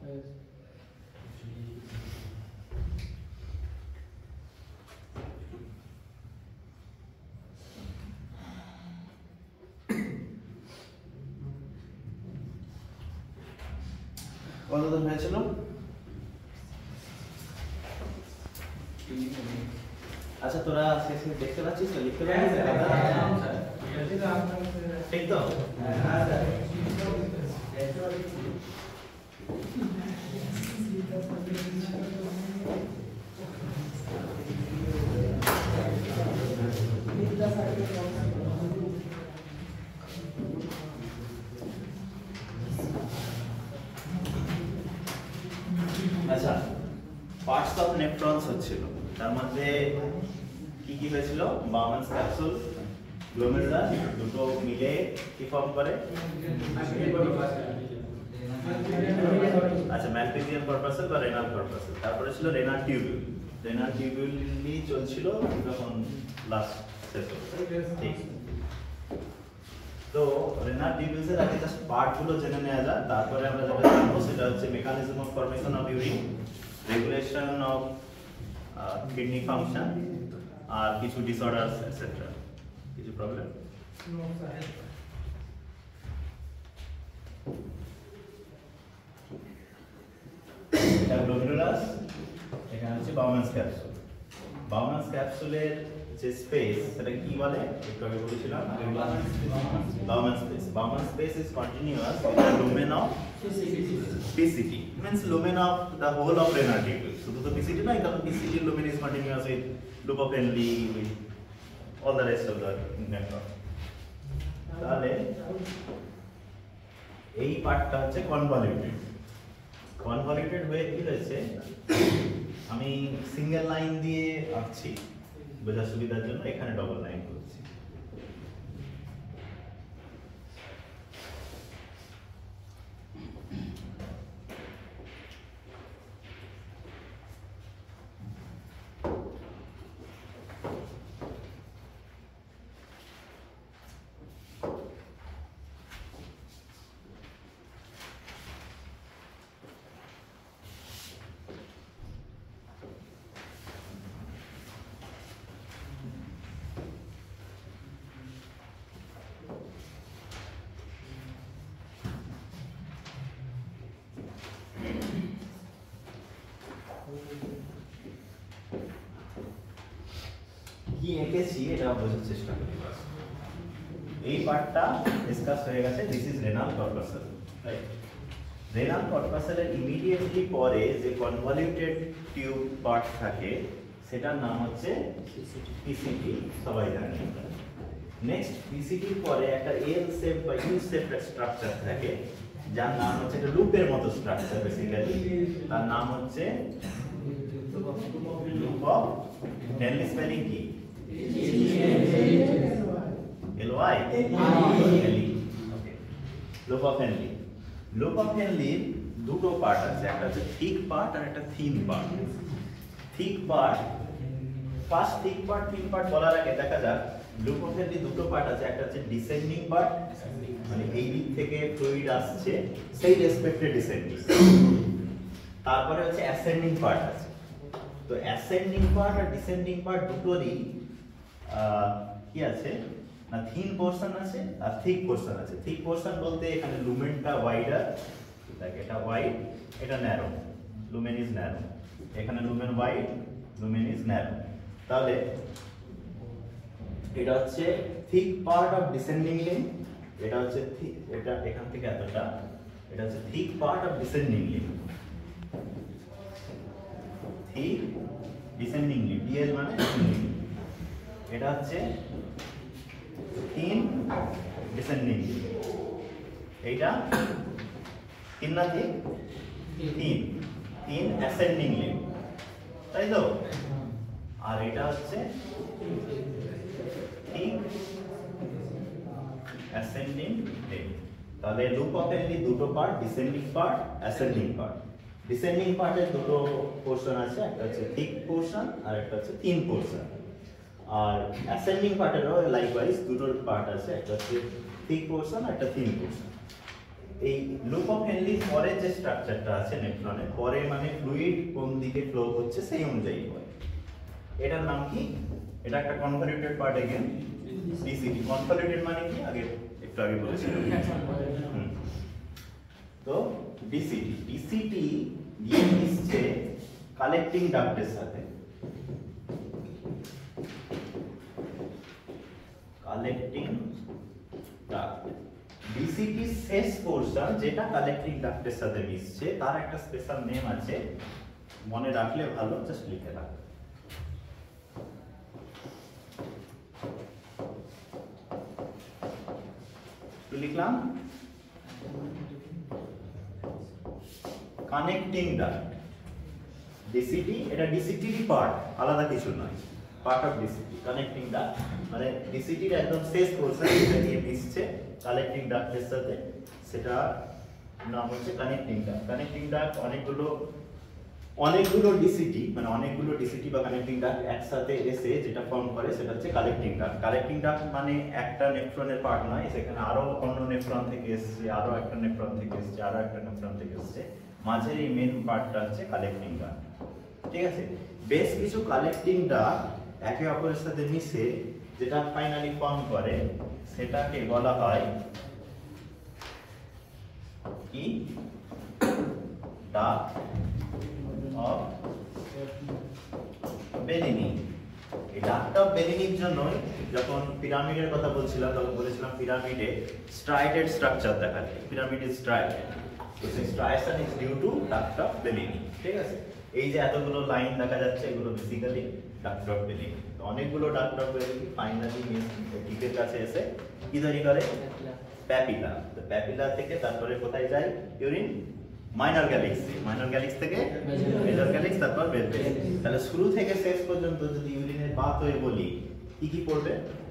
কতদূর হয়েছিল? আচ্ছা তোরা শেষে দেখতে পাচ্ছিস তো, লিখতে পারছিস? ঠিক তো? আচ্ছা, পার্টস অফ নেফ্রনস হচ্ছিল, তার মধ্যে কি কি হয়েছিল? বাউম্যানস ক্যাপসুল, গ্লোমেরুলাস, দুটো মিলে কি ফর্ম করে? আচ্ছা, ম্যালপিজিয়ান কর্পাসেল বা রেনাল কর্পাসেল। তারপরে ছিল রেনাল টিউবিউল। রেনাল টিউবিউলই চলছিল যখন লাস্ট শেষ হলো, ঠিক। তো রেনাল টিউবিউলসের আগে জাস্ট পার্টগুলো জেনে নেওয়া যাক, তারপরে আমরা যেটা জানবো সেটা হচ্ছে mechanism of formation of urine, regulation of kidney function, আর কিছু ডিসঅর্ডারস এটসেট্রা। কিছু প্রবলেম? এটা গ্লোমেরুলাস, এখানে হচ্ছে বাউম্যানস ক্যাপসুল। বাউম্যানস ক্যাপসুলের যে স্পেস সেটা কি বলে একটু আগে বলেছিলাম, Bowman's space. Bowman's space is continuous with the lumen of PCT, means lumen of the whole of renal tubule. শুধু তো PCT নয়, কারণ PCT lumen is continuous with loop of Henle, with all the rest of the network. তাহলে এই পার্টটা হচ্ছে convoluted. Convoluted হয়ে কি হয়েছে, আমি সিঙ্গেল লাইন দিয়ে আঁকছি বোঝার সুবিধার জন্য, এখানে ডবল লাইন করছি। কি এঁকেছি এটা বোঝার চেষ্টা করি। এই পার্টটা ডিসকাস হয়ে গেছে, this is renal corpuscle, right? Renal কর্পাসেলের ইমিডিয়েটলি পরে যে কনভলিউটেড টিউব পার্ট থাকে সেটার নাম হচ্ছে পিসিটি, সবাই জানেন। নেক্সট পিসিটির পরে একটা এল শেপ বা ইউ শেপ স্ট্রাকচার থাকে, যার নাম হচ্ছে একটা লুপের মতো স্ট্রাকচার, বেসিক্যালি তার নাম হচ্ছে লুপ অফ হেনলি। স্পেলিং কি? LY okay, loop of Henle. Loop of হেনলির দুটো পার্ট আছে, একটা হচ্ছে থিক পার্ট আর একটা thin part. Thick part, first thick part thin part বলার আগে দেখা যাক লুপ অফ হেনলি দুটো পার্ট আছে, একটা হচ্ছে ডিসেন্ডিং পার্ট, মানে এই দিক থেকে ফ্লুইড আসছে সেই রেসপেক্টে ডিসেন্ডিং, তারপরে হচ্ছে অ্যাসেন্ডিং পার্ট আছে। তো অ্যাসেন্ডিং পার্ট আর ডিসেন্ডিং পার্ট দুটোরই কি আছে না, থিন পোরশন আছে আর থিক পোরশন আছে। থিক পোরশন বলতে এখানে লুমেনটা ওয়াইডার, দেখ এটা ওয়াইড এটা ন্যারো, লুমেন ইজ ন্যারো, এখানে lumen wide lumen is narrow. তাহলে এটা হচ্ছে thick part of descending limb, এটা হচ্ছে এটা এখান থেকে এতটা, এটা হচ্ছে thick part of descending limb. Thick descending limb, DL মানে এটা হচ্ছে থিন ডিসেন্ডিং লিম্ব, এইটা থিন না thick, thin thin ascending limb, তাই তো? আর এটা হচ্ছে থিক অ্যাসেন্ডিং লিম্ব। তাহলে লুপ অফ হেনলি দুটো part, descending part, ascending part. Descending পার্টের দুটো পোরশন আছে, একটা হচ্ছে থিক পোরশন আর একটা হচ্ছে থিন পোরশন। আর অ্যাসেন্ডিং পার্টেরও লাইকওয়াইজ দুটো পার্ট আছে, একটা হচ্ছে থিক পোরশন আর একটা থিন পোরশন। এই লুপ অফ হেনলি পরে যে স্ট্রাকচারটা আছে নেফ্রনের পরে মানে ফ্লুইড কোন দিকে ফ্লো হচ্ছে সেই অনুযায়ী হয়। এটার নাম কি? এটা একটা convoluted part again DCT. Convoluted মানে কি আগে একটু আগে বলেছিলাম। তো ডিসিটি গিয়ে মিশছে কালেক্টিং ডাক্টের সাথে। কালেক্টিং ডাক্ট ডিসিটি শেষ পোরশন যেটা কালেক্টিং ডাক্টের সাথে মিশছে তার একটা স্পেশাল নেম আছে, মনে রাখলে ভালো, জাস্ট লিখে রাখ। তো লিখলাম কানেক্টিং ডাক্ট ডিসিটি। এটা ডিসিটিরই পার্ট, আলাদা কিছু নয়, part of DCT. Connecting duct মানে ডিসিটির একদম শেষ পোরশন যেটা দিয়ে মিশছে কালেক্টিং ডাক্টের সাথে, সেটা নাম হচ্ছে কানেক্টিং ডাক্ট। কানেক্টিং ডাক্ট অনেকগুলো ডিসিটি মানে অনেকগুলো ডিসিটি বা কানেক্টিং ডাক্ট একসাথে এসে যেটা ফর্ম করে সেটা হচ্ছে কালেক্টিং ডাক্ট। কালেক্টিং ডাক্ট মানে একটা নেফ্রনের পার্ট নয়, সেখানে আরো অন্য নেফ্রন থেকে এসেছে, আরো একটা নেফ্রন থেকে এসেছে, আরো একটা নেফ্রন থেকে এসেছে, মাঝের এই মেন পার্টটা হচ্ছে কালেক্টিং ডাক্ট। ঠিক আছে, বেশ কিছু কালেক্টিং ডাক্ট একে অপরের সাথে মিশে যেটা ফাইনালি ফর্ম করে সেটাকে বলা হয় কি? Duct of Bellini. এই ডাক্ট অফ বেলিনির জন্যই যখন পিরামিডের কথা বলছিলাম তখন বলেছিলাম পিরামিডে স্ট্রাইডেড স্ট্রাকচার দেখা যায়, পিরামিড ইজ স্ট্রাইডেড। তো সেই striation is due to duct of Bellini. ঠিক আছে, এই যে এতগুলো লাইন দেখা যাচ্ছে এগুলো বেসিক্যালি ডাক্ট অফ বেলিনি। তো অনেকগুলো ডাক্ট অফ বেলিনি ফাইনালি টিপের কাছে এসে কি তৈরি করে? প্যাপিলা। তো প্যাপিলা থেকে তারপরে কোথায় যায়? Urine minor calyx, minor calyx থেকে মেজর গ্যালিক্স, তারপর বেলভেস। তাহলে শুরু থেকে শেষ পর্যন্ত যদি ইউরিনের বাত হয়ে বলি কি কি পড়বে?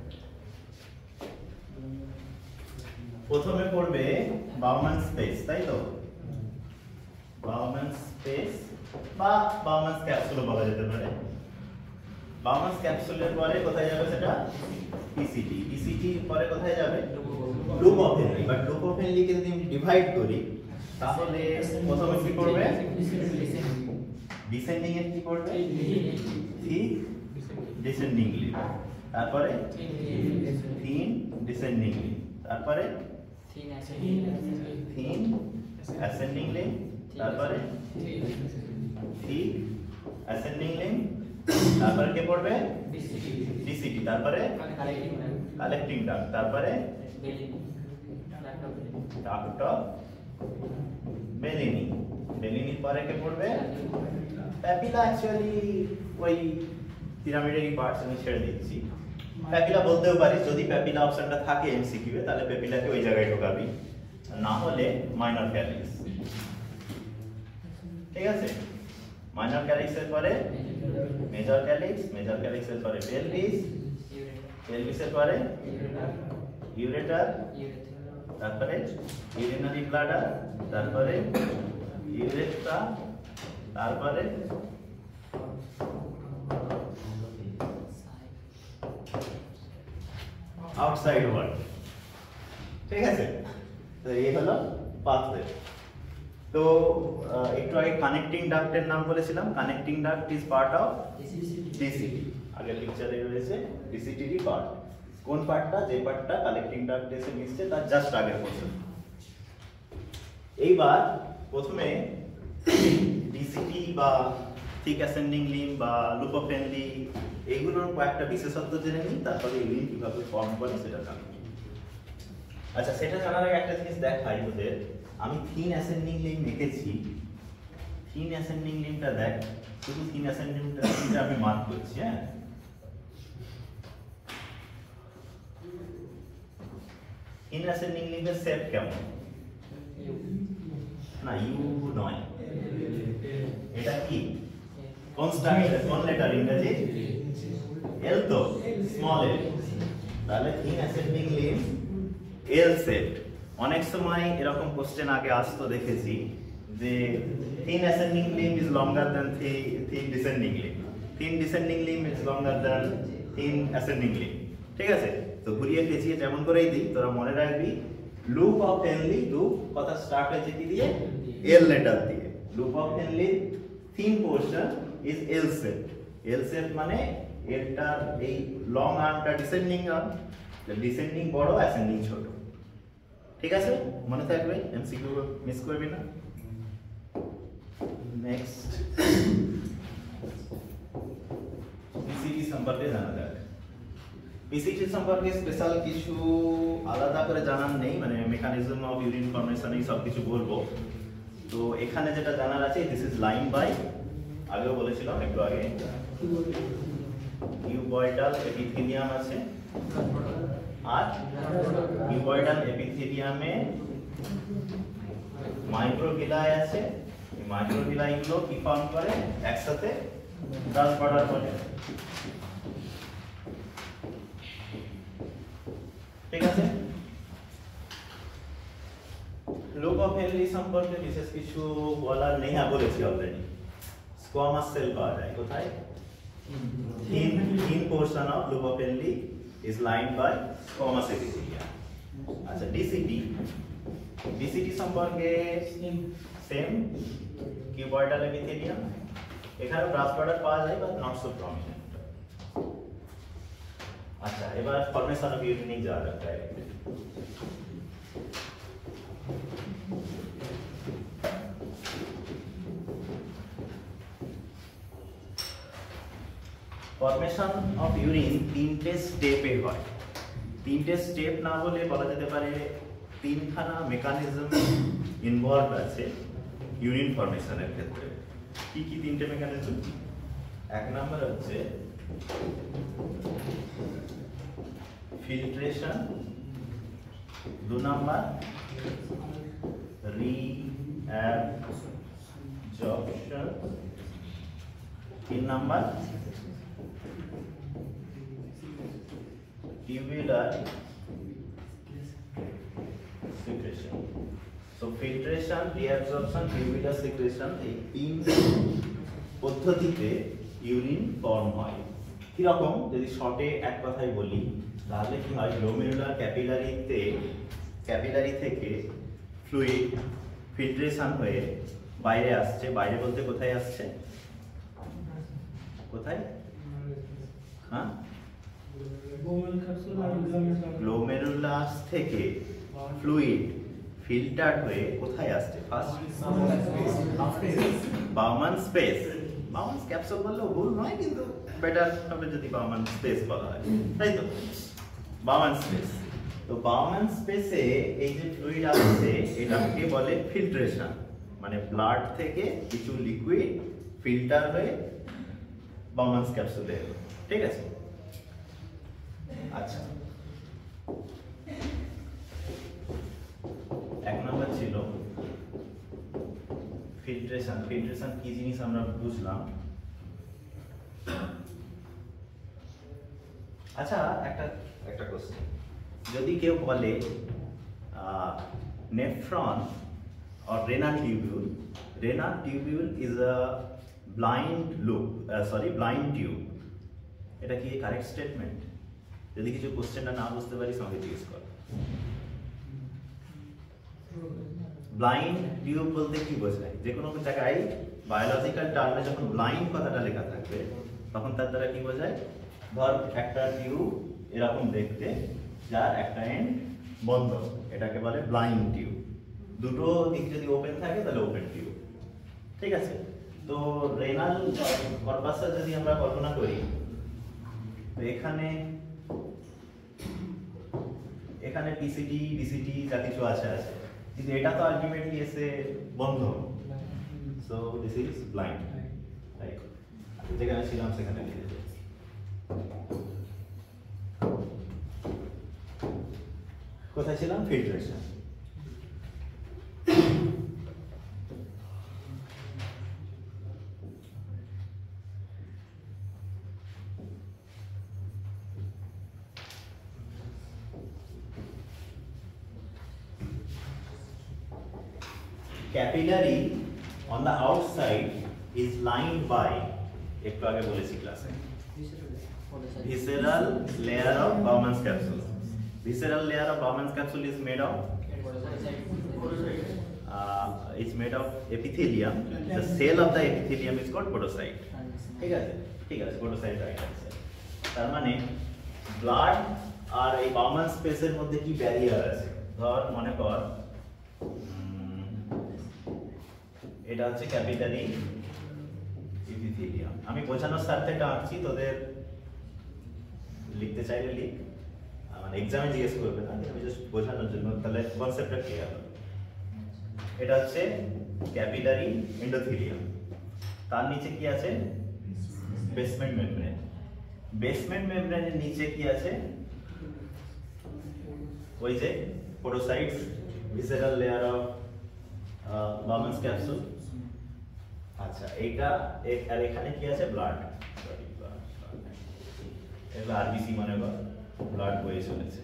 প্রথমে পড়বে বাউম্যান স্পেস, তাই তো? বাউম্যান স্পেস বা বাউম্যান ক্যাপসুলও বলা যেতে পারে। বাউম্যান ক্যাপসুলের পরে কোথায় যাবে সেটা? পিসিটি। পিসিটি পরে কোথায় যাবে? Loop of Henle. But loop of হেনলিকে যদি আমি ডিভাইড করি তাহলে প্রথমে কি করবে? ডিসেন্ডিং এর কি করবে? থিক ডিসেন্ডিং লিভ, তারপরে থিন ডিসেন্ডিং লিভ, তারপরে থিন অ্যাসেন্ডিং লিভ, তারপরে থিক অ্যাসেন্ডিং লিভ, তারপরে কে পড়বে? ডিসিটি, তারপরে কালেক্টিং ডাক্ট, তারপরে ডাক্ট অফ বেলিনি। বেলিনির পরে কে পড়বে? প্যাপিলা। অ্যাকচুয়ালি ওই পিরামিডেরই পার্টস, আমি ছেড়ে দিচ্ছি। প্যাপিলা বলতেও পারিস, যদি প্যাপিলা অপশনটা থাকে এমসিকিউ এ তাহলে প্যাপিলাকে ওই জায়গায় ঢোকাবি, না হলে মাইনর ক্যালিক্স। ঠিক আছে, মাইনর ক্যালিক্সের পরে মেজর ক্যালিক্স, মেজর ক্যালিক্সের পরে পেলভিস, পেলভিসের পরে ইউরেটার, তারপরে ইউরিনারি ব্লাডার, তারপরে ইউরেথ্রা, তারপরে আউটসাইড ওয়ার্ল্ড। ঠিক আছে, তো এই হলো পাথওয়ে। তো একটু আগে কানেক্টিং ডাক্টের নাম বলেছিলাম। Connecting duct is part of DCT. আগের লেকচারে রয়েছে ডিসিটিরই পার্ট। কোন পার্টটা? যে পার্টটা কালেক্টিং ডাক্ট এসে মিশছে তার জাস্ট আগের পোরশন। এইবার প্রথমে ডিসিটি বা থিক অ্যাসেন্ডিং লিম্ব বা লুপ অফ হেনলি এইগুলোর কয়েকটা বিশেষত্ব জেনে নিই, তারপরে ইউরিন কিভাবে ফর্ম করে সেটা জানবো। আচ্ছা, সেটা জানার আগে একটা জিনিস দেখাই ওদের। আমি থিন অ্যাসেন্ডিং লিম্ব এঁকেছি। থিন অ্যাসেন্ডিং লিম্বটা দেখ, শুধু থিন অ্যাসেন্ডিং লিম্বটা আমি মার্ক করছি। হ্যাঁ, থিন অ্যাসেন্ডিং লিম্বের শেপ কেমন? না, ইউ নয়, এটা কি? কনস্ট্রাকশন, কোন লেটার ইংরেজি? এল তো, স্মল এল। তাহলে thin ascending limb L shape. অনেক সময় এরকম কোশ্চেন আগে আসতো দেখেছি যে thin ascending limb is longer than thin descending limb, thin descending limb is longer than thin ascending limb. ঠিক আছে, তো ঘুরিয়ে পেঁচিয়ে যেমন করেই দিই তোরা মনে রাখবি লুপ অফ হেনলি, লুপ কথা স্টার্ট হয়েছে কি দিয়ে? এল লেটার দিয়ে। Loop of Henle thin portion is L shape. L shape মানে এলটার এই লং আর্মটা ডিসেন্ডিং আর্ম, ডিসেন্ডিং বড়, অ্যাসেন্ডিং ছোট। ঠিক আছে, মনে থাকবে, এমসিকিউ মিস করবি না। নেক্সট পিসিটি সম্পর্কে জানা যাক। পিসিটি সম্পর্কে স্পেশাল কিছু আলাদা করে জানার নেই, মানে মেকানিজম অফ ইউরিন ফর্মেশন এই সব কিছু বলবো। তো এখানে যেটা জানার আছে, দিস ইজ লাইন বাই, আগেও বলেছিলাম একটু আগে, কিউবয়েডাল এপিথেলিয়াম আছে, আর কিউবয়েডাল এপিথেলিয়ামে মাইক্রোভিলাই আছে। এই মাইক্রোভিলাই গুলো কি ফর্ম করে? একসাথে ব্রাশ বর্ডার করে। ঠিক আছে, লুপ অফ হেনলি সম্পর্কে বিশেষ কিছু বলার নেই, বলেছি অলরেডি। স্কোয়ামাস সেল পাওয়া যায় কোথায়? thin portion of loop of Henle is lined by squamous epithelium. আচ্ছা, DCT সম্পর্কে সেম, কিউবয়েডাল এপিথেলিয়াম। এখানে ব্রাশ বর্ডার পাওয়া যায়, বাট নট সো প্রমিনেন্ট। আচ্ছা, এবার ফর্মেশন অফ ইউরিন যাওয়া যাক ডাইরেক্ট। ফর্মেশন অফ ইউরিন তিনটে স্টেপে হয়। তিনটে স্টেপ না বলে বলা যেতে পারে তিনখানা মেকানিজম ইনভলভ আছে ইউরিন ফর্মেশনের ক্ষেত্রে। কি কি তিনটে মেকানিজম? এক নম্বর হচ্ছে ফিল্ট্রেশন, দু নম্বর রিঅ্যাবজর্পশন, তিন নম্বর tubular secretion. So filtration, reabsorption, tubular secretion এই তিন পদ্ধতিতে ইউরিন ফর্ম হয়। কিরকম যদি শর্টে এক কথায় বলি তাহলে কি হয়? গ্লোমেরুলার ক্যাপিলারি থেকে ফ্লুইড ফিল্ট্রেশন হয়ে বাইরে আসছে। বাইরে বলতে কোথায় আসছে? কোথায়? হ্যাঁ, গ্লোমেরুলাস থেকে ফ্লুইড ফিল্টার হয়ে কোথায় আসছে? First Bowman space. Bowman capsule বললেও ভুল নয়, কিন্তু বেটার হবে যদি বাউমান স্পেস বলা হয়, তাই তো? Bowman space. তো বাউমান স্পেসে এই যে ফ্লুইড আসছে এটাকে বলে ফিল্ট্রেশন, মানে ব্লাড থেকে কিছু লিকুইড ফিল্টার হয়ে বাউমান ক্যাপসুলে এলো। ঠিক আছে, আচ্ছা, এক নম্বর ছিল ফিল্ট্রেশন। ফিল্ট্রেশন কি জিনিস আমরা বুঝলাম। আচ্ছা, একটা কোশ্চেন, যদি কেউ বলে nephron or renal tubule is a blind tube, এটা কি কারেক্ট স্টেটমেন্ট? যদি কিছু কোশ্চেনটা না বুঝতে পারি সঙ্গে জিজ্ঞেস কর। ব্লাইন্ড টিউব বলতে কি বোঝায়? যে কোনো জায়গায় বায়োলজিক্যাল টার্মে যখন ব্লাইন্ড কথাটা লেখা থাকবে তখন তার দ্বারা কি বোঝায়? ধর একটা টিউব এরকম দেখতে, যার একটা এন্ড বন্ধ, এটাকে বলে ব্লাইন্ড টিউব। দুটো দিক যদি ওপেন থাকে তাহলে ওপেন টিউব। ঠিক আছে, তো রেনাল কর্পাসটা যদি আমরা কল্পনা করি, তো এখানে পিসিটি ডিসিটি যা কিছু আছে, কিন্তু এটা তো আলটিমেটলি এসে বন্ধ। So this is blind, right? যেখানে ছিলাম সেখানে লিখে দিই। কোথায় ছিলাম? Filtration. Capillary on the outside is lined by, একটু আগে বলেছি ক্লাসে, visceral layer of Bowman's capsule. Visceral layer of Bowman's capsule is made of It's made of epithelium. The cell of the epithelium is called podocyte. ঠিক আছে, ঠিক আছে, podocyte right আছে। তার মানে ব্লাড আর এই বাউম্যান স্পেসের মধ্যে কি ব্যারিয়ার আছে? ধর মনে কর এটা হচ্ছে ক্যাপিলারি এপিথেলিয়াম। আমি বোঝানোর স্বার্থে এটা আঁকছি, তোদের লিখতে চাইলে লিখ, মানে এক্সামে জিজ্ঞেস করবে না, আমি জাস্ট বোঝানোর জন্য, তাহলে কনসেপ্টটা ক্লিয়ার হবে। এটা হচ্ছে ক্যাপিলারি এন্ডোথেলিয়াম, তার নিচে কি আছে? Basement membrane. বেসমেন্ট মেমব্রেনের নিচে কি আছে? ওই যে podocytes, visceral layer of Bowman's capsule. আচ্ছা, এইটা আর এখানে কি আছে? ব্লাড। এগুলো আরবিসি মানে ব্লাড বয়ে চলেছে।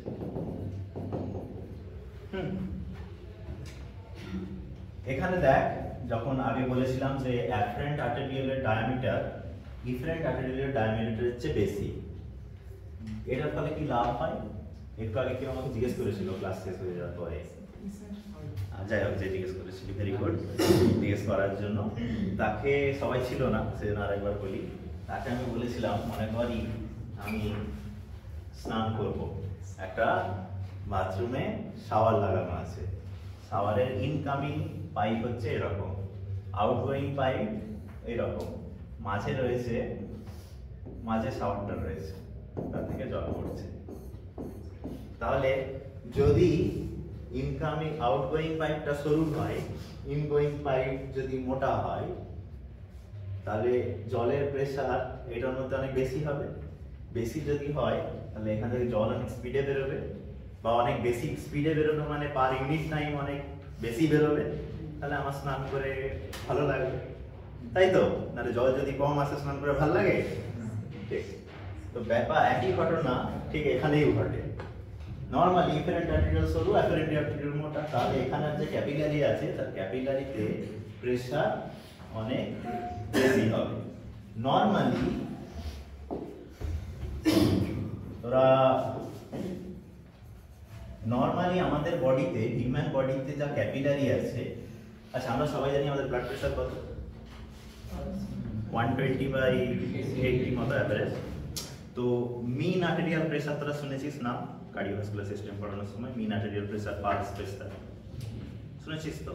এখানে দেখ, যখন আগে বলেছিলাম যে অ্যাফারেন্ট আর্টেরিয়ালের ডায়ামিটার ইফারেন্ট আর্টেরিয়ালের ডায়ামিটারের চেয়ে বেশি, এটার ফলে কি লাভ হয়? একটু আগে কেউ আমাকে জিজ্ঞেস করেছিল ক্লাস শেষ হয়ে যাওয়ার পরে, যাই হোক, যে জিজ্ঞেস করেছিল, ভেরি গুড জিজ্ঞেস করার জন্য। তাকে সবাই ছিল না, সেজন্য আরেকবার বলি। তাকে আমি বলেছিলাম, মনে করি আমি স্নান করব, একটা বাথরুমে শাওয়ার লাগানো আছে, শাওয়ারের ইনকামিং পাইপ হচ্ছে এরকম, আউটগোয়িং পাইপ এরকম, মাঝে রয়েছে, মাঝে শাওয়ারটা রয়েছে, তার থেকে জল পড়ছে। তাহলে যদি ইনকামিং আউটগোয়িং পাইপটা সরু হয়, ইনগোয়িং পাইপ যদি মোটা হয়, তাহলে জলের প্রেসার এটার মধ্যে অনেক বেশি হবে। বেশি যদি হয়, তাহলে এখান থেকে জল অনেক স্পিডে বেরোবে, বা অনেক বেশি স্পিডে বেরোবে মানে পার ইউনিট টাইম অনেক বেশি বেরোবে, তাহলে আমার স্নান করে ভালো লাগবে, তাই তো? নাহলে জল যদি কম আসে, স্নান করে ভালো লাগে? ঠিক। তো ব্যাপার একই ঘটনা ঠিক এখানেই ঘটে। নরমালি ইফারেন্ট আর্টেরিয়াল সরু, অ্যাফারেন্ট আর্টেরিয়াল মোটা, তাহলে এখানে যে ক্যাপিলারি আছে, তার ক্যাপিলারিতে প্রেসার অনেক বেশি হবে। নরমালি আমাদের বডিতে, হিউম্যান বডিতে যা ক্যাপিলারি আছে, আচ্ছা আমরা সবাই জানি আমাদের ব্লাড প্রেসার কত? 120/80 মতো অ্যাভারেজ। তো মিন আর্টেরিয়াল প্রেসার তোরা শুনেছিস না? কার্ডিওভাস্কুলার সিস্টেম পড়ানোর সময় mean arterial pressure, pulse pressure শুনেছিস তো?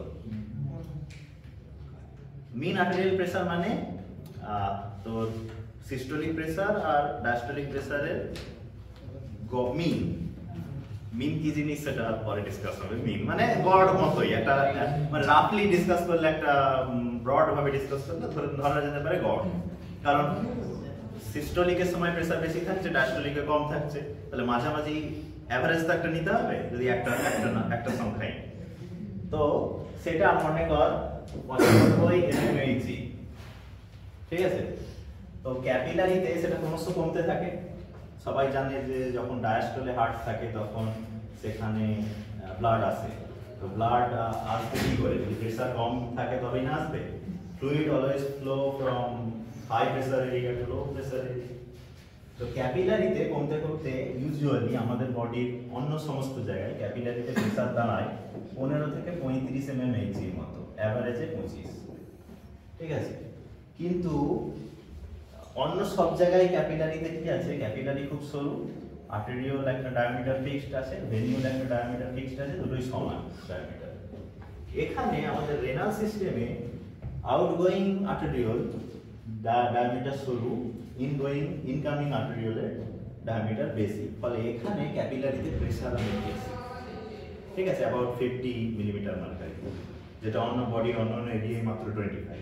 মিন আর্টেরিয়াল প্রেসার মানে তোর সিস্টোলিক প্রেসার আর ডায়াস্টোলিক প্রেসারের মিন। মিন কি জিনিস সেটা পরে ডিসকাস হবে। মিন মানে গড় মতোই, একটা মানে রাফলি ডিসকাস করলে, একটা ব্রড ভাবে ডিসকাস করলে ধরা যেতে পারে গড়। কারণ সিস্টোলিকের সময় প্রেসার বেশি থাকছে, ডায়াস্টোলিকে কম থাকছে, তাহলে মাঝামাঝি অ্যাভারেজ তো একটা নিতে হবে, যদি একটা সংখ্যাই। তো সেটা মনে কর 95 mmHg, ঠিক আছে? তো ক্যাপিলারিতে সেটা ক্রমশ কমতে থাকে। সবাই জানে যে যখন ডায়াস্টোলে হার্ট থাকে তখন সেখানে ব্লাড আসে, তো ব্লাড আসবে কি করে? যদি প্রেসার কম থাকে তবেই না আসবে। Fluid always flow from high pressure area to low pressure area. তো ক্যাপিলারিতে কমতে কমতে ইউজুয়ালি আমাদের বডির অন্য সমস্ত জায়গায় ক্যাপিলারিতে প্রেসার দাঁড়ায় 15 থেকে 35 mmHg এর মতো, অ্যাভারেজে 25, ঠিক আছে? কিন্তু অন্য সব জায়গায় ক্যাপিলারিতে কি আছে? ক্যাপিলারি খুব সরু, আর্টেরিওল একটা ডায়ামিটার ফিক্সড আছে, ভেনিউল একটা ডায়ামিটার ফিক্সড আছে, দুটোই সমান ডায়ামিটার। এখানে আমাদের রেনাল সিস্টেমে আউটগোয়িং আর্টেরিওল ডায়ামিটার সরু, ইনকামিং আর্টেরিওলের ডায়ামিটার বেশি, ফলে এখানে ক্যাপিলারিতে প্রেসার অনেক বেশি, ঠিক আছে? অ্যাবাউট 50 মিলিমিটার মার্কারি, যেটা অন্য বডির অন্য এরিয়ায় মাত্র 25।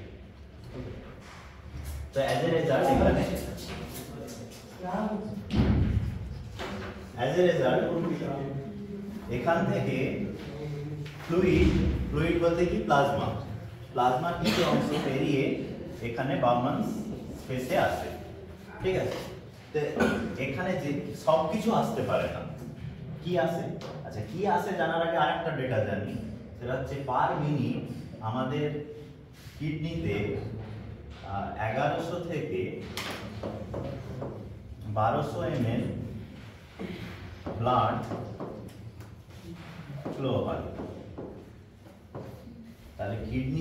তো অ্যাজ এ রেজাল্ট এখান থেকে ফ্লুইড বলতে কি? প্লাজমার কিছু অংশ বেরিয়ে এখানে বাউম্যানস স্পেসে আসে, ঠিক আছে? তো এখানে যে সব কিছু আসতে পারে না, কি আসে? আচ্ছা, কি আসে জানার আগে আরেকটা ডেটা জানি, সেটা হচ্ছে পার মিনিট আমাদের কিডনিতে 1100 থেকে 1200 ml ব্লাড ফ্লো হয়, তাহলে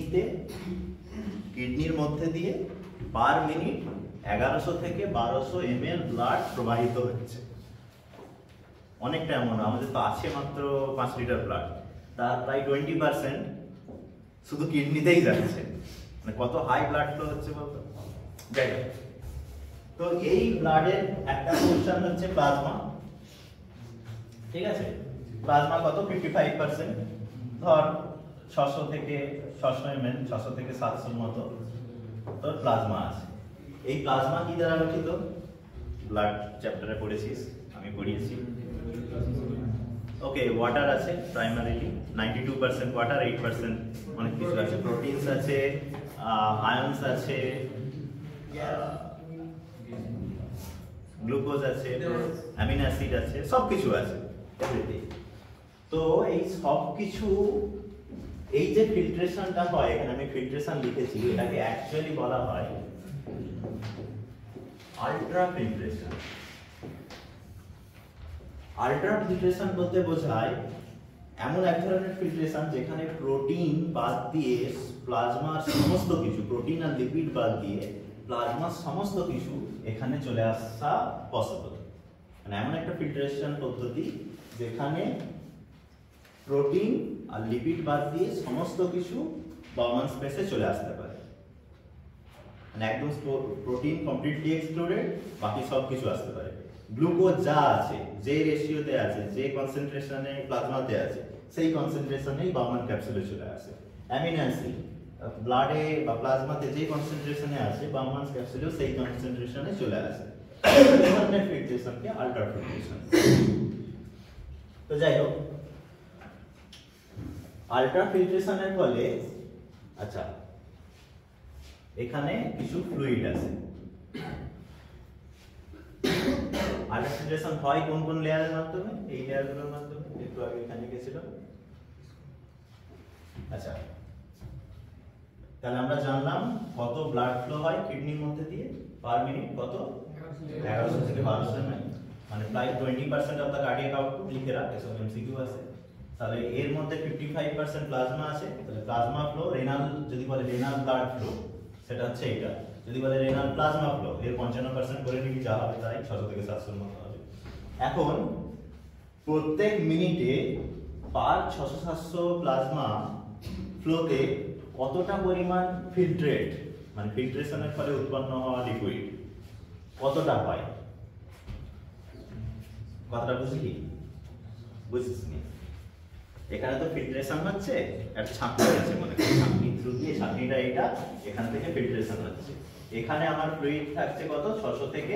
কিডনির মধ্যে দিয়ে পার মিনিট 1100 থেকে 1200 ml ব্লাড প্রবাহিত হচ্ছে। অনেকটা এমন, আমাদের তো আছে মাত্র 5 লিটার ব্লাড, তার প্রায় 20% শুধু কিডনিতেই যাচ্ছে। মানে কত হাই ব্লাড ফ্লো হচ্ছে বলতো। যাই হোক, তো এই ব্লাডের একটা পোরশন হচ্ছে প্লাজমা, ঠিক আছে। প্লাজমা কত 55%, ধর 600 থেকে 600 ml, 600 থেকে 700 মতো তোর প্লাজমা আছে। এই প্লাজমা কি দ্বারা গঠিত? ব্লাড চ্যাপ্টারে পড়েছিস, আমি পড়িয়েছি। ওকে, ওয়াটার আছে প্রাইমারিলি, 92% ওয়াটার, 8% অনেক কিছু আছে, প্রোটিনস আছে, আয়ন্স আছে, গ্লুকোজ আছে, অ্যামিনো অ্যাসিড আছে, সবকিছু আছে, এভরিথিং। তো এই সবকিছু, এই যে ফিল্ট্রেশনটা হয়, এখানে আমি ফিল্ট্রেশন লিখেছি, এটাকে অ্যাকচুয়ালি বলা হয় আল্ট্রা ফিল্ট্রেশন। আল্ট্রা ফিল্ট্রেশন বলতে বোঝায় এমন এক ধরনের ফিল্ট্রেশন যেখানে প্রোটিন বাদ দিয়ে প্লাজমার সমস্ত কিছু, প্রোটিন আর লিপিড বাদ দিয়ে প্লাজমার সমস্ত কিছু এখানে চলে আসা পসিবল। মানে এমন একটা ফিল্ট্রেশন পদ্ধতি যেখানে প্রোটিন আর লিপিড বাদ দিয়ে সমস্ত কিছু বাউমান স্পেসে চলে আসতে পারে। মানে একদম প্রোটিন কমপ্লিটলি এক্সক্লুডেড, বাকি সব কিছু আসতে পারে। গ্লুকোজ যা আছে, যে রেশিওতে আছে, যে কনসেন্ট্রেশনে প্লাজমাতে আছে, সেই কনসেন্ট্রেশনেই বাউমান ক্যাপসুলে চলে আসে। অ্যামিনো অ্যাসিড ব্লাডে বা প্লাজমাতে যে কনসেন্ট্রেশনে আছে, বাউমান ক্যাপসুলেও সেই কনসেন্ট্রেশনে চলে আসে। এই ধরনের ফিল্ট্রেশনকে আল্ট্রা ফিল্ট্রেশন। তো যাই হোক, আল্ট্রা ফিল্ট্রেশনের ফলে, আচ্ছা, এখানে কিছু ফ্লুইড আছে। আল্ট্রা ফিল্ট্রেশন হয় কোন কোন লেয়ারের মাধ্যমে? এই লেয়ারগুলোর মাধ্যমে, একটু আগে এখানে গেছিল। আচ্ছা, তাহলে আমরা জানলাম কত ব্লাড ফ্লো হয় কিডনির মধ্যে দিয়ে পার মিনিট, কত 1100 থেকে 1200 ml, মানে প্রায় 20% অফ দ্য কার্ডিয়াক আউটপুট। লিখে রাখ, এসব এমসিকিউ আছে। তাহলে এর মধ্যে 55% প্লাজমা আছে। তাহলে প্লাজমা ফ্লো, রেনাল যদি বলে রেনাল ব্লাড ফ্লো, সেটা হচ্ছে এটা। যদি বলে রেনাল প্লাজমা ফ্লো, এর 55% করে নিবি, যা হবে তাই 600 থেকে 700 মতো হবে। এখন প্রত্যেক মিনিটে পার 600-700 প্লাজমা ফ্লোতে কতটা পরিমাণ ফিল্ট্রেট, মানে ফিল্ট্রেশনের ফলে উৎপন্ন হওয়া লিকুইড কতটা হয়? কথাটা বুঝলি? বুঝছিস নি? এখানে তো ফিল্ট্রেশন হচ্ছে, একটা ছাঁকনি আছে, মনে করি ছাঁকনি থ্রু দিয়ে, ছাঁকনিটা এটা, এখান থেকে ফিল্ট্রেশন হচ্ছে। এখানে আমার ফ্লুইড থাকছে কত? 600 থেকে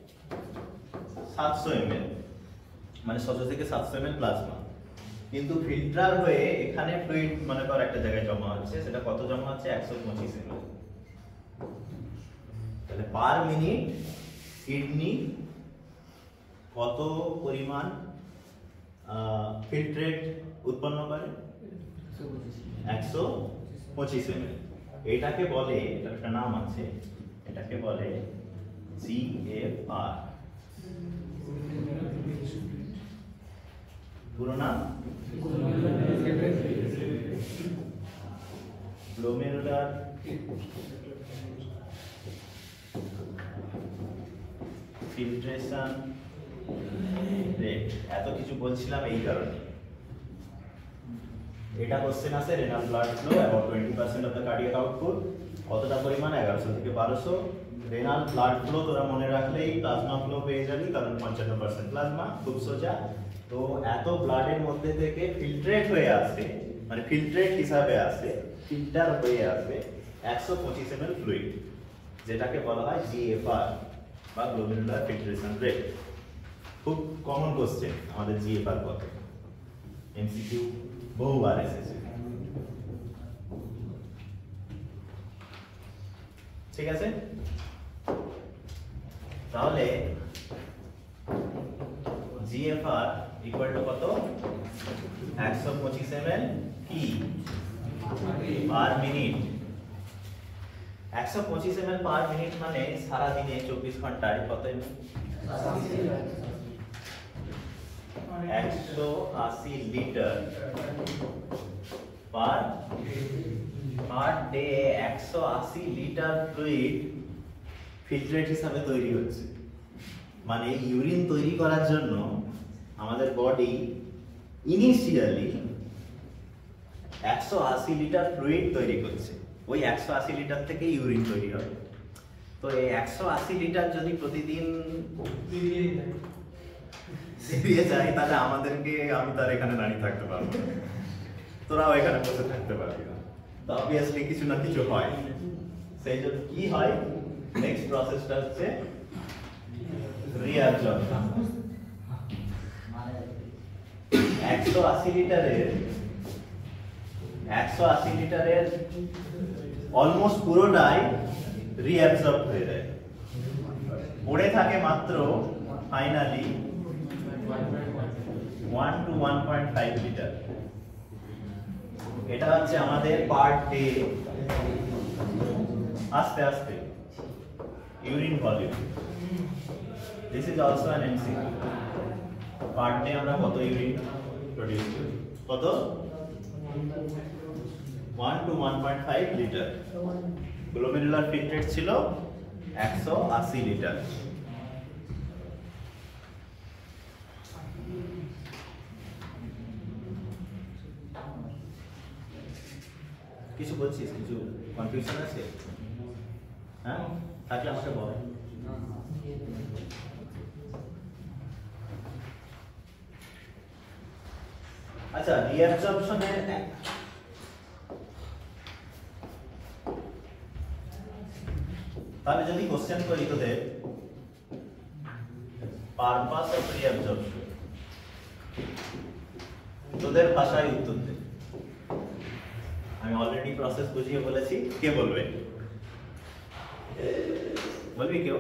700 ml, মানে 600 থেকে 700 ml প্লাজমা। কিন্তু ফিল্টার হয়ে এখানে ফ্লুইড মনে কর একটা জায়গায় জমা হচ্ছে, সেটা কত জমা হচ্ছে? 125 ml। তাহলে পার মিনিট কিডনি কত পরিমাণ ফিল্ট্রেট উৎপন্ন করে? 125 ml। এটাকে বলে, এটার একটা নাম আছে, এটাকে বলে GFR। পুরো নাম গ্লোমেরুলার ফিল্ট্রেশন রেট। এত কিছু বলছিলাম এই কারণে, এটা কোশ্চেন আছে, renal blood flow about 20% of the cardiac output, কতটা পরিমাণ? 1100 থেকে 1200। রেনাল ব্লাড ফ্লো তোরা মনে রাখলেই প্লাজমা ফ্লো পেয়ে যাবি, কারণ 55% প্লাজমা, খুব সোজা। তো এত ব্লাডের মধ্যে থেকে ফিল্ট্রেট হয়ে আসে, মানে ফিল্ট্রেট হিসাবে আসে, ফিল্টার হয়ে আসে 125 ml ফ্লুইড, যেটাকে বলা হয় GFR বা গ্লোমেরুলার ফিল্ট্রেশন রেট। খুব কমন কোশ্চেন আমাদের GFR কত, এমসিকিউ বহুবার এসেছে। ঠিক আছে, তাহলে GFR ইকুয়াল টু কত? 125 ml কি per minute. 125 ml per minute মানে সারা দিনে 24 ঘন্টায় কত? 180 litre per per day 180 litre fluid filtrate হিসাবে তৈরি হচ্ছে। মানে ইউরিন তৈরি করার জন্য আমাদের বডি ইনিশিয়ালি 180 লিটার ফ্লুইড তৈরি করছে। ওই 180 লিটার থেকে ইউরিন তৈরি হবে। তো এই 180 লিটার যদি প্রতিদিন বেরিয়ে যায় তাহলে আমাদেরকে, আমি তার এখানে দাঁড়িয়ে থাকতে পারবো না, তোরাও এখানে বসে থাকতে পারবি না। তো অবভিয়াসলি কিছু না কিছু হয়। সেই জন্য কি হয়, নেক্সট প্রসেসটা হচ্ছে রিঅ্যাবজর্পশন। 180 লিটারের অলমোস্ট পুরোটাই রিঅ্যাবজর্ব হয়ে যায়, পড়ে থাকে মাত্র ফাইনালি 1 to 1.5 লিটার। এটা হচ্ছে আমাদের পার ডে আস্তে আস্তে urine volume. This is also an MCQ. Per day আমরা কত ইউরিন প্রডিউস করি? কত? 1 to 1.5 লিটার। গ্লোমেরুলার ফিল্ট্রেট ছিল 180 লিটার। কিছু বলছিস? কিছু কনফিউশন আছে? হ্যাঁ, থাকলে আমাকে বল। আচ্ছা, রিঅ্যাবজর্পশনের তাহলে যদি কোশ্চেন করি তোদের, পারপাস অফ রিঅ্যাবজর্পশন, তোদের ভাষায় উত্তর দে। আমি অলরেডি প্রসেস বুঝিয়ে বলেছি, কে বলবে? বলবি কেউ?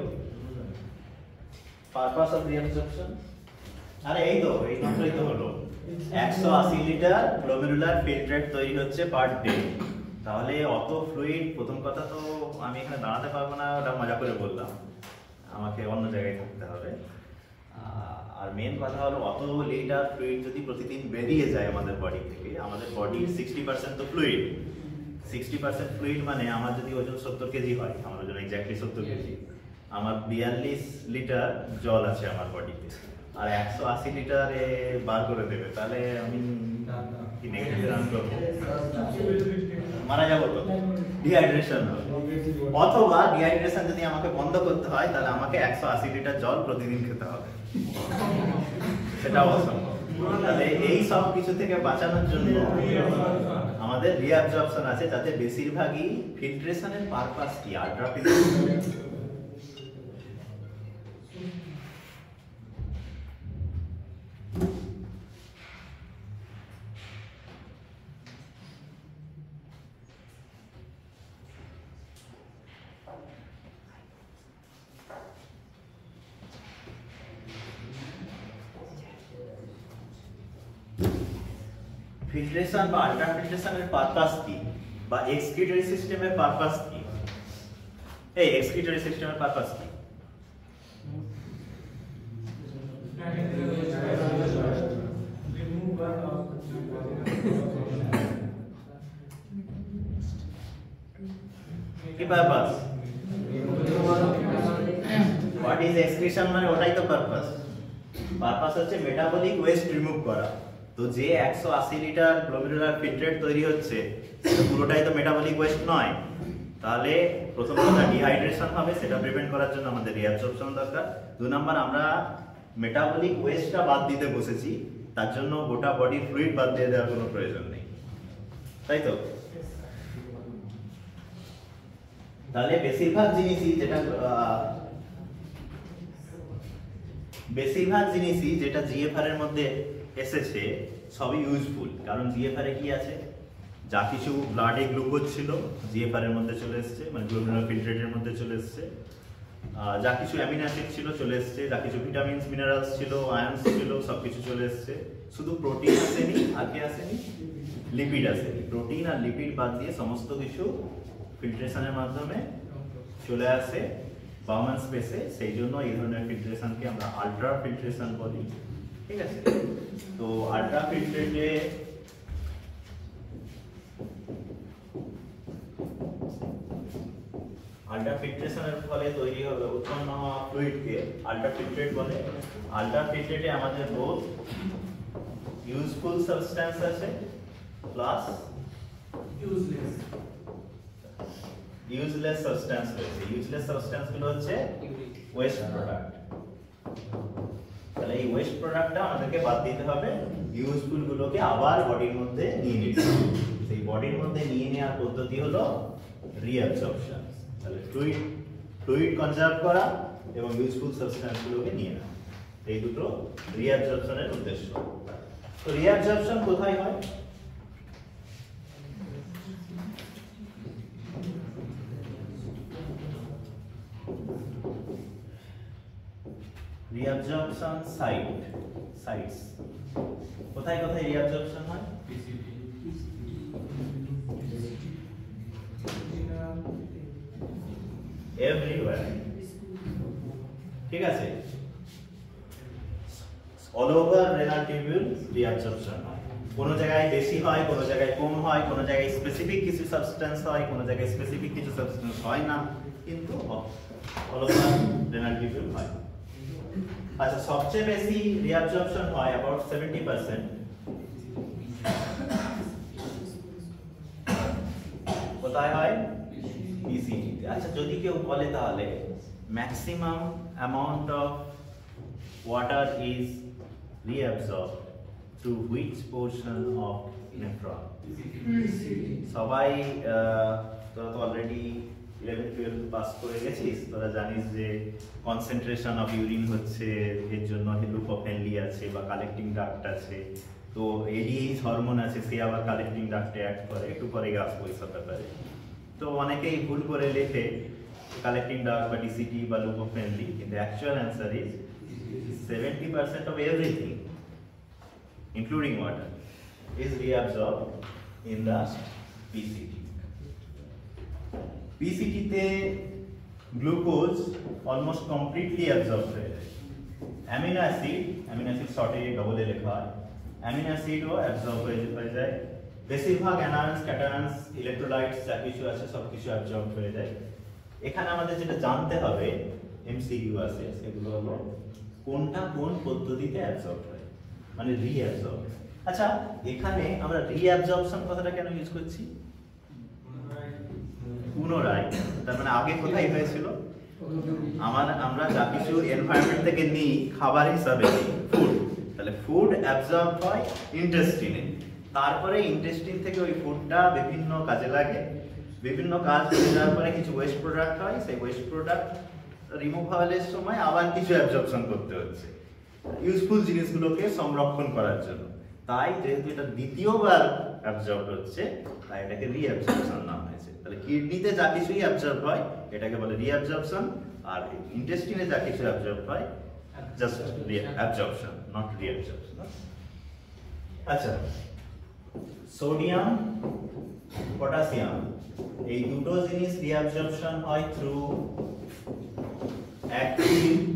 পারপাস অফ রিঅ্যাবজর্পশন, আরে এই তো, এই মাত্রই তো হলো। 180 লিটার গ্লোমেরুলার ফিল্ট্রেট তৈরি হচ্ছে পার ডে। তাহলে অত ফ্লুইড, প্রথম কথা তো আমি এখানে দাঁড়াতে পারবো না, ওটা মজা করে বললাম, আমাকে অন্য জায়গায় থাকতে হবে। আর মেন কথা হলো, অত লিটার ফ্লুইড যদি প্রতিদিন বেরিয়ে যায় আমাদের বডি থেকে, আমাদের বডির 60% তো ফ্লুইড। 60% ফ্লুইড মানে আমার যদি ওজন 70 কেজি হয়, আমার ওজন এক্স্যাক্টলি 70 কেজি, আমার 42 লিটার জল আছে আমার বডিতে, আর 180 লিটারে বার করে দেবে, তাহলে আমি কি নেগেটিভ রান করবো? মারা যাবো তো, ডিহাইড্রেশন হবে। অথবা ডিহাইড্রেশন যদি আমাকে বন্ধ করতে হয়, তাহলে আমাকে 180 লিটার জল প্রতিদিন খেতে হবে, সেটাও অসম্ভব। তাহলে এই সব কিছু থেকে বাঁচানোর জন্য আমাদের রিঅ্যাবজর্পশন আছে, যাতে বেশিরভাগই ফিল্ট্রেশনের পারপাস কি, আল্ট্রা ফিল্ট্রেশন। ফিল্ট্রেশন বা আল্ট্রা ফিল্ট্রেশনের পারপাস কি, বা এক্সক্রিটরি সিস্টেমের পারপাস কি? এই এক্সক্রিটরি সিস্টেমের পারপাস কি? কি পারপাস? What is excretion? মানে ওটাই তো পারপাস। পারপাস হচ্ছে মেটাবলিক ওয়েস্ট রিমুভ করা। তো যে 180 লিটার গ্লোমেরুলার ফিল্ট্রেট তৈরি হচ্ছে, পুরোটাই তো মেটাবলিক ওয়েস্ট নয়। তাহলে প্রথম কথা ডিহাইড্রেশন হবে, সেটা প্রিভেন্ট করার জন্য আমাদের রিঅ্যাবজর্পশন দরকার। 2 নাম্বার, আমরা মেটাবলিক ওয়েস্টটা বাদ দিতে বসেছি, তার জন্য গোটা বডি ফ্লুইড বাদ দিয়ে দেওয়ার কোনো প্রয়োজন নেই, তাই তো? তাহলে বেশিরভাগ জিনিসই যেটা জিএফআর এর মধ্যে এসেছে সবই ইউজফুল। কারণ জিএফআর এ কি আছে, যা কিছু ব্লাডে গ্লুকোজ ছিল জিএফআর এর মধ্যে চলে এসেছে, মানে গ্লোমেরুলার ফিল্ট্রেটের মধ্যে চলে এসেছে। যা কিছু অ্যামিনো অ্যাসিড ছিল চলে এসেছে, যা কিছু ভিটামিনস মিনারেলস ছিল, আয়ন্স ছিল, সবকিছু চলে এসেছে। শুধু প্রোটিন আসেনি, আর কি আসেনি? লিপিড আসেনি। প্রোটিন আর লিপিড বাদ দিয়ে সমস্ত কিছু ফিল্ট্রেশনের মাধ্যমে চলে আসে বাউম্যান স্পেসে। সেই জন্য এই ধরনের ফিল্ট্রেশনকে আমরা আল্ট্রা ফিল্ট্রেশন বলি, ঠিক আছে? তো আল্ট্রা ফিল্ট্রেটে আল্ট্রাফিল্ট্রেশনের ফলে তৈরি হবে উৎপন্ন হওয়া ফ্লুইডকে আল্ট্রাফিল্ট্রেট বলে। আল্ট্রাফিল্ট্রেটে আমাদের বোথ ইউজফুল সাবস্ট্যান্স আছে প্লাস ইউজলেস সাবস্ট্যান্স রয়েছে। ইউজলেস সাবস্ট্যান্স গুলো হচ্ছে ওয়েস্ট প্রোডাক্ট। তাহলে এই ওয়েস্ট প্রোডাক্টটা আমাদেরকে বাদ দিতে হবে, ইউজফুল গুলোকে আবার বডির মধ্যে নিয়ে নিতে হবে। সেই বডির মধ্যে নিয়ে নেওয়ার পদ্ধতি হলো রিঅ্যাবজর্পশন। তাহলে ফ্লুইড কনজার্ভ করা এবং ইউজফুল সাবস্ট্যান্স গুলোকে নিয়ে নেওয়া, এই দুটো রিঅ্যাবজর্পশনের উদ্দেশ্য। তো রিঅ্যাবজর্পশন কোথায় হয়? রিঅ্যাবজর্পশন সাইটস কোথায় কোথায় রিঅ্যাবজর্পশন হয়? এভরিওয়্যার, ঠিক আছে। All over renal tubule reabsorption হয়। কোন জায়গায় বেশি হয়, কোন জায়গায় কম হয়, কোন জায়গায় স্পেসিফিক কিছু সাবস্টেন্স হয়, কোন জায়গায় স্পেসিফিক কিছু সাবস্টেন্স হয় না, কিন্তু অল ওভার রেনাল টিউবিউল হয়। আচ্ছা, সবচেয়ে বেশি রিঅ্যাবজর্পশন হয় अबाउट 70%। কোথায় হয়? পিসিটি। আচ্ছা, যদি কেউ বলে তাহলে maximum amount of water is reabsorbed through which portion of nephron? সবাই তোরা তো অলরেডি 11-12 পাস করে গেছিস, তোরা জানিস যে কনসেন্ট্রেশন অফ ইউরিন হচ্ছে, এর জন্য লুপোফেনলি আছে বা কালেক্টিং ডাক্ট আছে, তো এডিএইচ হরমোন আছে, সে আবার কালেক্টিং ডাক্টে অ্যাক্ট করে, একটু পরে আসবো এইসব ব্যাপারে। তো অনেকেই ভুল করে লেখে কালেক্টিং ডাক্ট বা ডিসিটি বা লুপোফেনলি, কিন্তু actual answer is 70% of everything including water is reabsorbed in the PCT. PCT তে গ্লুকোজ অলমোস্ট কমপ্লিটলি অ্যাবজর্ব হয়ে যায়। অ্যামিনো অ্যাসিড শর্টে ডবল এ লেখা হয়, অ্যামিনো অ্যাসিডও অ্যাবজর্ব হয়ে যায়। বেশিরভাগ অ্যানায়ন্স, ক্যাটায়ন্স, ইলেকট্রোলাইটস যা কিছু আছে সব কিছু অ্যাবজর্ব হয়ে যায়। এখানে আমাদের যেটা জানতে হবে, এমসিকিউ আছে, সেগুলো হলো কোনটা কোন পদ্ধতিতে অ্যাবজর্ব হয়, মানে রিঅ্যাবজর্ব। আচ্ছা, এখানে আমরা রিঅ্যাবজর্পশন কথাটা কেন ইউজ করছি? পুনরায়, তার মানে আগে কোথায় হয়েছিল? আমরা যা কিছু এনভায়রনমেন্ট থেকে নিই খাবার হিসাবে ফুড, তাহলে ফুড অ্যাবজর্ব হয় ইন্টেস্টিনে, তারপরে ইন্টেস্টিন থেকে ওই ফুডটা বিভিন্ন কাজে লাগে, বিভিন্ন কাজ হয়ে যাওয়ার পরে কিছু ওয়েস্ট প্রোডাক্ট হয়, সেই ওয়েস্ট প্রোডাক্ট রিমুভালের সময় আবার কিছু অ্যাবজর্পশন করতে হচ্ছে ইউজফুল জিনিসগুলোকে সংরক্ষণ করার জন্য। তাই যেহেতু এটা দ্বিতীয়বার অ্যাবজর্ব হচ্ছে, তাই এটাকে রিঅ্যাবজর্পশন নাম হয়েছে। তাহলে কিডনিতে যা কিছুই অ্যাবজর্ব হয় এটাকে বলে রিঅ্যাবজর্পশন, আর ইন্টেস্টিনে যা কিছু অ্যাবজর্ব হয় জাস্ট অ্যাবজর্পশন, নট রিঅ্যাবজর্পশন। আচ্ছা, সোডিয়াম, পটাশিয়াম এই দুটো জিনিস রিঅ্যাবজর্পশন হয় থ্রু অ্যাক্টিভ